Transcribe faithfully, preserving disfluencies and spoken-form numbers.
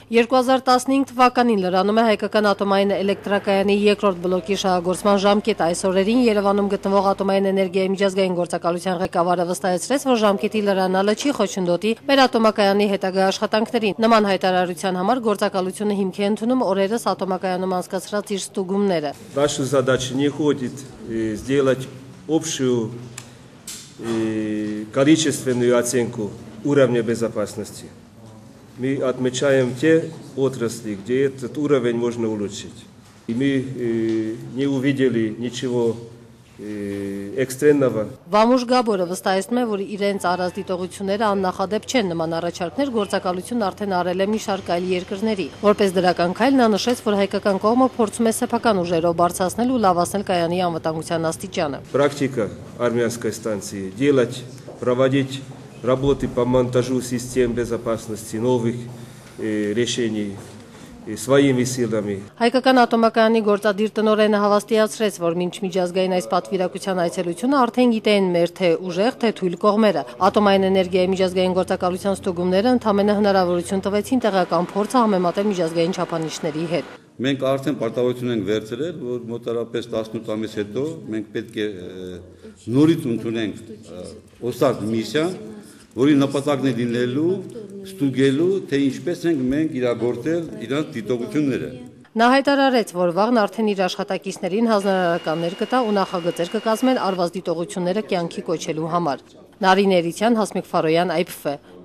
երկու հազար տասնհինգ թվականին լրանում է հայկական ատոմային էլեկտրակայանի երկրորդ բլոկի շահագործման ժամկետը։ Այս օրերին Երևանում գտնվող ատոմային էներգիայի միջազգային գործակալության ղեկավարը վստահեցրեց, որ ժամկետի լրանալը չի խոչընդոտի մեր ատոմակայանի հետագա աշխատանքներին։ Նման հայտարարության համար գործակալությունը հիմք է ընդունում օրերս ատոմակայանում անցկացրած իր ստուգումները։ Наша задача не ходит сделать общую количественную оценку уровня безопасности. Мы отмечаем те отрасли, где этот уровень можно улучшить. И мы э, не увидели ничего э, экстренного. Վամուշ Գաբորը վստահեցնում է, որ իրենց առած դիտողությունները աննախադեպ չեն, նման առաջարկներ գործակալությունն արդեն արել է մի շարք այլ երկրների։ Որպես դրական քայլ նա նշեց, որ հայկական կողմը փորձում է սեփական ուժերով բարձրացնել ու լավացնել կայանի անվտանգության աստիճանը։ Практика армянской станции делать, проводить работы по монтажу систем безопасности, новых э, решений э, своими силами. Հայկական ատոմակայանի գործադիր տնօրենը հավաստիացրեց, որ մինչ միջազգային այս պատվիրակության այցելությունը արդեն գիտեն մեր թե ուժեղ, թե թույլ կողմերը։ Ատոմային էներգիայի միջազգային գործակալության ստուգումները ընդամենը հնարավորություն տվեցին տեղական փորձը համեմատել միջազգային չափանիշների հետ։ Մենք արդեն պարտավորություն ենք վերցրել, որ մոտարապես տասնութ ամիս հետո մենք պետք է նորից ընդունենք օսարդ միսիան, որի նպատակն է լինելու ստուգելու, թե ինչպես ենք մենք իրագործել իրանց դիտողությունները։ Նա հայտարարեց, որ վաղն արդեն իր աշխատակիցներին հանրահարականներ կտա ու նախագծեր կկազմեն արված դիտողությունները կյանքի կոչելու համար։ Նարին Էրիցյան, Հասմիկ Ֆարոյան, Այ Փ Ֆ։